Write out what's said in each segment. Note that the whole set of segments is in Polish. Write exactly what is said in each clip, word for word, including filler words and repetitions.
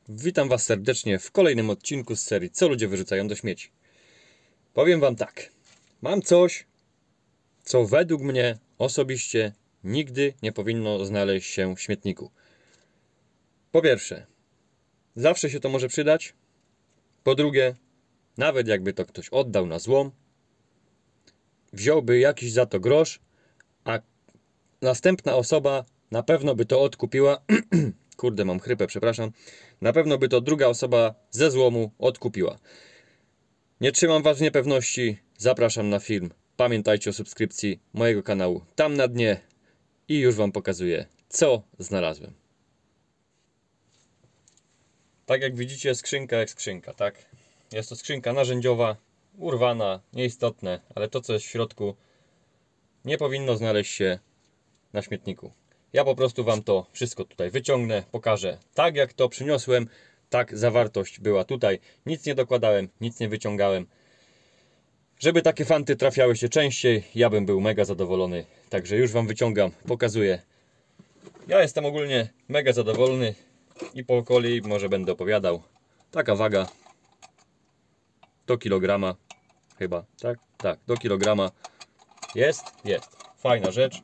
Witam Was serdecznie w kolejnym odcinku z serii Co ludzie wyrzucają do śmieci. Powiem Wam tak, mam coś, co według mnie osobiście nigdy nie powinno znaleźć się w śmietniku. Po pierwsze, zawsze się to może przydać. Po drugie, nawet jakby to ktoś oddał na złom, wziąłby jakiś za to grosz, a następna osoba na pewno by to odkupiła. Kurde, mam chrypę, przepraszam. Na pewno by to druga osoba ze złomu odkupiła. Nie trzymam Was w niepewności. Zapraszam na film. Pamiętajcie o subskrypcji mojego kanału tam na dnie. I już Wam pokazuję, co znalazłem. Tak jak widzicie, skrzynka jak skrzynka, tak? Jest to skrzynka narzędziowa, urwana, nieistotne, ale to, co jest w środku, nie powinno znaleźć się na śmietniku. Ja po prostu Wam to wszystko tutaj wyciągnę, pokażę tak jak to przyniosłem, tak zawartość była tutaj. Nic nie dokładałem, nic nie wyciągałem. Żeby takie fanty trafiały się częściej, ja bym był mega zadowolony. Także już Wam wyciągam, pokazuję. Ja jestem ogólnie mega zadowolony i po kolei może będę opowiadał. Taka waga do kilograma chyba, tak? Tak, do kilograma jest, jest. Fajna rzecz.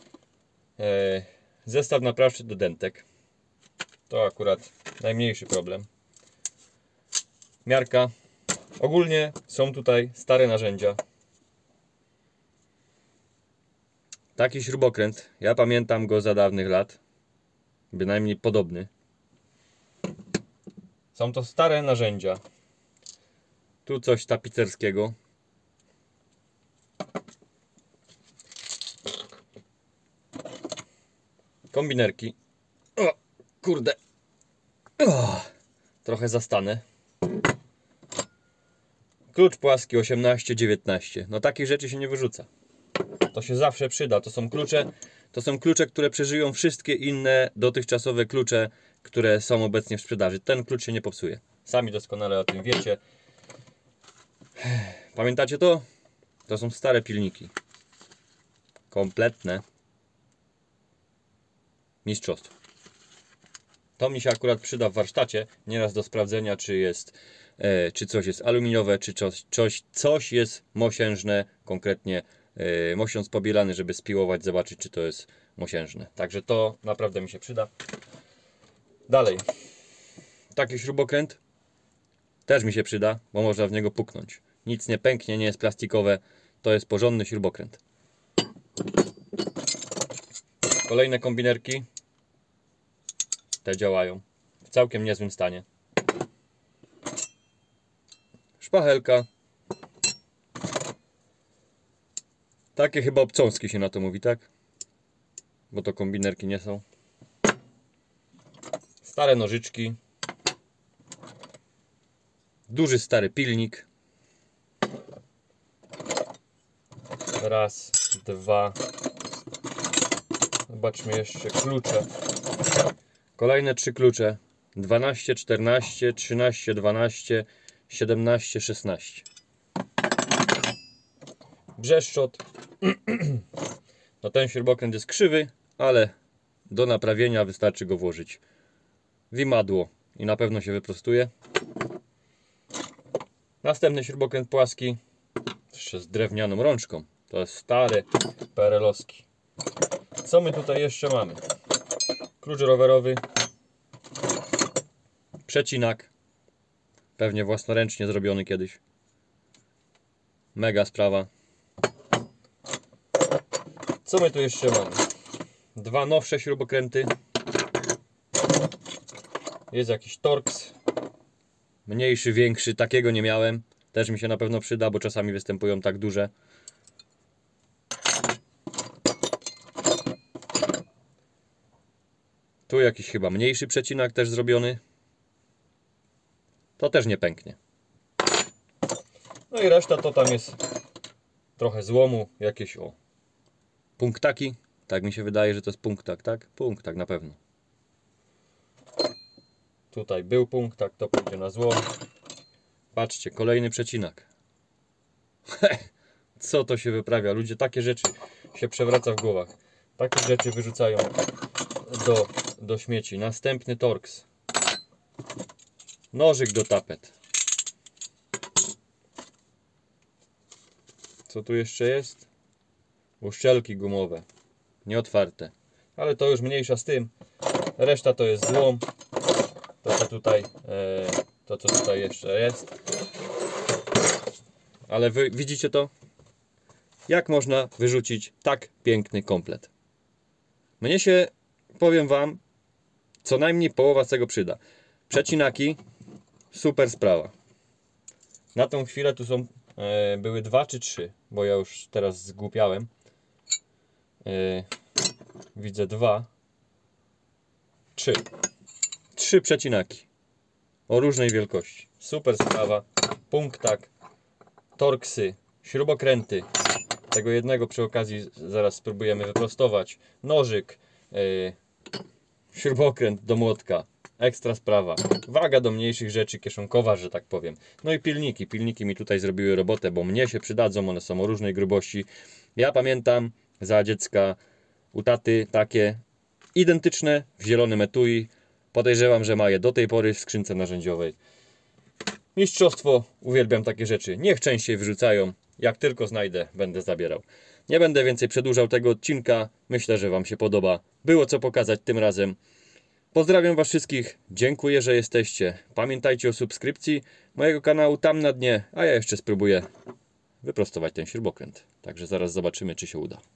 Zestaw naprawczy do dentek. To akurat najmniejszy problem. Miarka. Ogólnie są tutaj stare narzędzia. Taki śrubokręt. Ja pamiętam go za dawnych lat. Bynajmniej podobny. Są to stare narzędzia. Tu coś tapicerskiego. Kombinerki. O, kurde. O, trochę zastanę. Klucz płaski osiemnaście dziewiętnaście. No takich rzeczy się nie wyrzuca. To się zawsze przyda. To są klucze, to są klucze, które przeżyją wszystkie inne dotychczasowe klucze, które są obecnie w sprzedaży. Ten klucz się nie popsuje. Sami doskonale o tym wiecie. Pamiętacie to? To są stare pilniki. Kompletne. Mistrzostwo. To mi się akurat przyda w warsztacie, nieraz do sprawdzenia, czy jest, e, czy coś jest aluminiowe, czy coś, coś, coś jest mosiężne, konkretnie e, mosiąc pobielany, żeby spiłować, zobaczyć, czy to jest mosiężne. Także to naprawdę mi się przyda. Dalej. Taki śrubokręt też mi się przyda, bo można w niego puknąć. Nic nie pęknie, nie jest plastikowe. To jest porządny śrubokręt. Kolejne kombinerki. Te działają w całkiem niezłym stanie. Szpachelka. Takie chyba obcąski się na to mówi, tak? Bo to kombinerki nie są. Stare nożyczki. Duży stary pilnik. Raz, dwa. Zobaczmy jeszcze klucze. Kolejne trzy klucze. dwanaście, czternaście, trzynaście, dwanaście, siedemnaście, szesnaście. Brzeszczot. No ten śrubokręt jest krzywy, ale do naprawienia wystarczy go włożyć w imadło i na pewno się wyprostuje. Następny śrubokręt płaski. Jeszcze z drewnianą rączką. To jest stare P R L-owski. Co my tutaj jeszcze mamy? Klucz rowerowy. Przecinak. Pewnie własnoręcznie zrobiony kiedyś. Mega sprawa. Co my tu jeszcze mamy? Dwa nowsze śrubokręty. Jest jakiś Torx. Mniejszy, większy. Takiego nie miałem. Też mi się na pewno przyda, bo czasami występują tak duże. Tu jakiś chyba mniejszy przecinak też zrobiony. To też nie pęknie. No i reszta to tam jest trochę złomu, jakieś o punktaki. Tak mi się wydaje, że to jest punktak, tak? Punktak na pewno. Tutaj był punktak, to pójdzie na złom. Patrzcie, kolejny przecinak. Co to się wyprawia? Ludzie, takie rzeczy się przewraca w głowach. Takie rzeczy wyrzucają do, do śmieci. Następny Torx. Nożyk do tapet. Co tu jeszcze jest? Uszczelki gumowe. Nieotwarte. Ale to już mniejsza z tym. Reszta to jest złom. To co tutaj, e, to co tutaj jeszcze jest. Ale wy widzicie to? Jak można wyrzucić tak piękny komplet? Mnie się, powiem wam, co najmniej połowa z tego przyda. Przecinaki, super sprawa. Na tą chwilę tu są, e, były dwa czy trzy, bo ja już teraz zgłupiałem. E, widzę dwa. Trzy. Trzy przecinaki. O różnej wielkości. Super sprawa. Punktak. Torksy. Śrubokręty. Tego jednego przy okazji zaraz spróbujemy wyprostować. Nożyk. Yy, śrubokręt do młotka. Ekstra sprawa. Waga do mniejszych rzeczy kieszonkowa, że tak powiem. No i pilniki. Pilniki mi tutaj zrobiły robotę, bo mnie się przydadzą. One są o różnej grubości. Ja pamiętam za dziecka u taty takie identyczne w zielonym etui. Podejrzewam, że ma je do tej pory w skrzynce narzędziowej. Mistrzostwo. Uwielbiam takie rzeczy. Niech częściej wyrzucają. Jak tylko znajdę, będę zabierał. Nie będę więcej przedłużał tego odcinka. Myślę, że wam się podoba. Było co pokazać tym razem. Pozdrawiam was wszystkich. Dziękuję, że jesteście. Pamiętajcie o subskrypcji mojego kanału tam na dnie. A ja jeszcze spróbuję wyprostować ten śrubokręt. Także zaraz zobaczymy, czy się uda.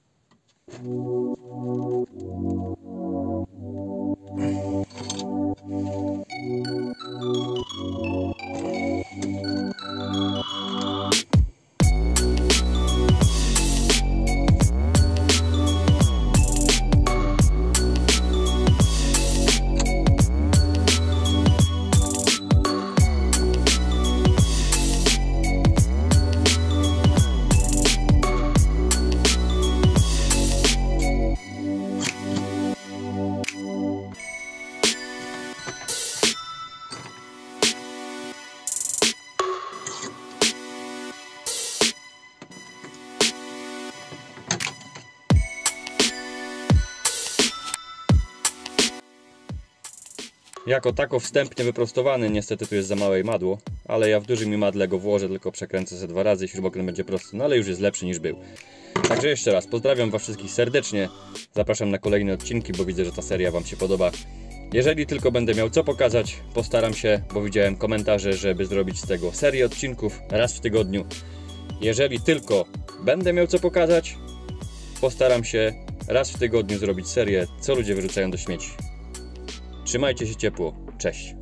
Jako tako wstępnie wyprostowany, niestety tu jest za małe madło, ale ja w dużym madle go włożę, tylko przekręcę ze dwa razy, śrubokręt będzie prosty, no ale już jest lepszy niż był. Także jeszcze raz, pozdrawiam was wszystkich serdecznie, zapraszam na kolejne odcinki, bo widzę, że ta seria wam się podoba. Jeżeli tylko będę miał co pokazać, postaram się, bo widziałem komentarze, żeby zrobić z tego serię odcinków raz w tygodniu. Jeżeli tylko będę miał co pokazać, postaram się raz w tygodniu zrobić serię, co ludzie wyrzucają do śmieci. Trzymajcie się ciepło. Cześć.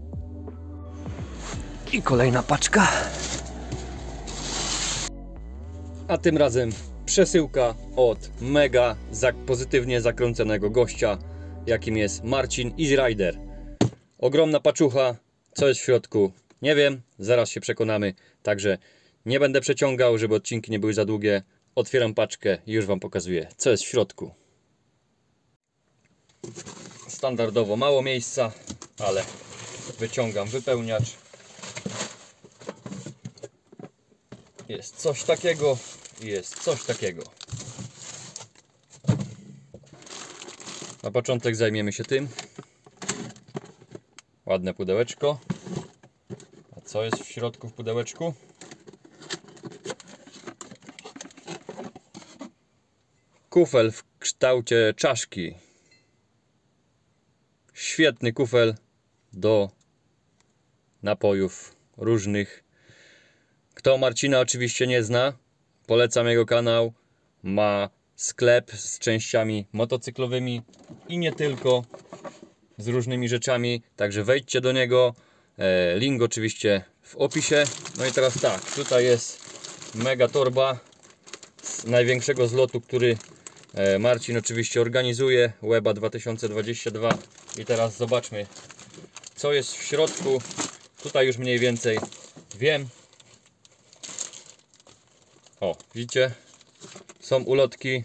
I kolejna paczka. A tym razem przesyłka od mega zak pozytywnie zakręconego gościa, jakim jest Marcin Easy Rider. Ogromna paczucha. Co jest w środku? Nie wiem. Zaraz się przekonamy. Także nie będę przeciągał, żeby odcinki nie były za długie. Otwieram paczkę i już wam pokazuję, co jest w środku. Standardowo mało miejsca, ale wyciągam wypełniacz. Jest coś takiego i jest coś takiego. Na początek zajmiemy się tym. Ładne pudełeczko. A co jest w środku w pudełeczku? Kufel w kształcie czaszki. Świetny kufel do napojów różnych. Kto Marcina oczywiście nie zna, polecam jego kanał. Ma sklep z częściami motocyklowymi i nie tylko, z różnymi rzeczami. Także wejdźcie do niego. Link oczywiście w opisie. No i teraz tak, tutaj jest mega torba z największego zlotu, który Marcin oczywiście organizuje, Weba dwa tysiące dwadzieścia dwa. I teraz zobaczmy, co jest w środku. Tutaj już mniej więcej wiem. O, widzicie? Są ulotki.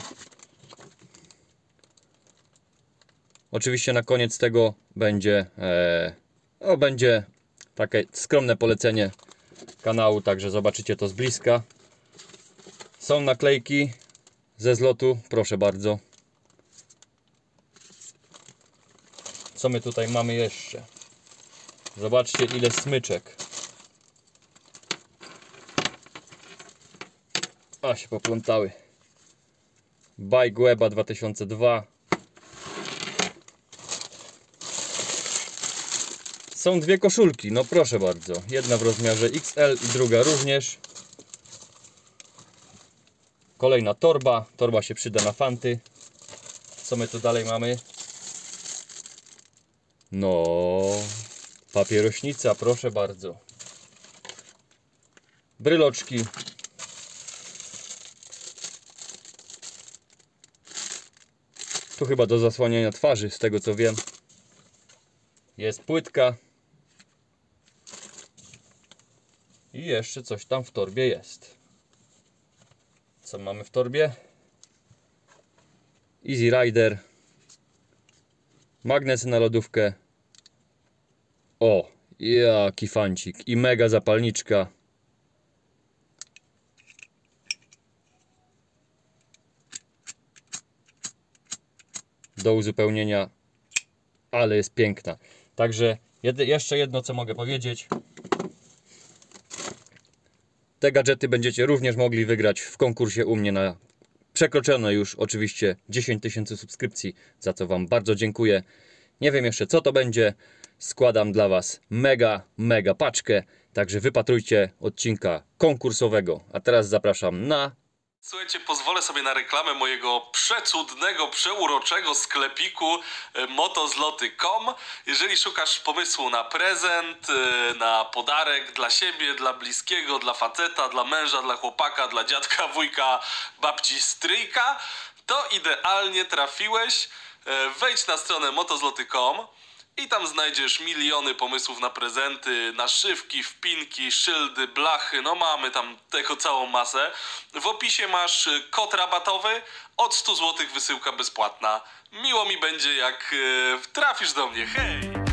Oczywiście na koniec tego będzie, e, o, będzie takie skromne polecenie kanału, także zobaczycie to z bliska. Są naklejki ze zlotu, proszę bardzo. Co my tutaj mamy jeszcze? Zobaczcie, ile smyczek. A, się poplątały. Bike Weba dwa tysiące dwa. Są dwie koszulki, no proszę bardzo. Jedna w rozmiarze X L i druga również. Kolejna torba. Torba się przyda na fanty. Co my tu dalej mamy? No, papierośnica, proszę bardzo. Bryloczki. Tu chyba do zasłaniania twarzy, z tego co wiem. Jest płytka. I jeszcze coś tam w torbie jest. Co mamy w torbie? Easy Rider. Magnesy na lodówkę. O, jaki fancik. I mega zapalniczka. Do uzupełnienia. Ale jest piękna. Także jed jeszcze jedno, co mogę powiedzieć. Te gadżety będziecie również mogli wygrać w konkursie u mnie na przekroczono już oczywiście dziesięć tysięcy subskrypcji, za co wam bardzo dziękuję. Nie wiem jeszcze co to będzie. Składam dla was mega, mega paczkę. Także wypatrujcie odcinka konkursowego. A teraz zapraszam na... Słuchajcie, pozwolę sobie na reklamę mojego przecudnego, przeuroczego sklepiku motozloty kropka com. Jeżeli szukasz pomysłu na prezent, na podarek dla siebie, dla bliskiego, dla faceta, dla męża, dla chłopaka, dla dziadka, wujka, babci, stryjka, to idealnie trafiłeś. Wejdź na stronę motozloty kropka com i tam znajdziesz miliony pomysłów na prezenty, naszywki, wpinki, szyldy, blachy, no mamy tam tego całą masę. W opisie masz kod rabatowy, od stu złotych wysyłka bezpłatna. Miło mi będzie, jak yy, trafisz do mnie, hej!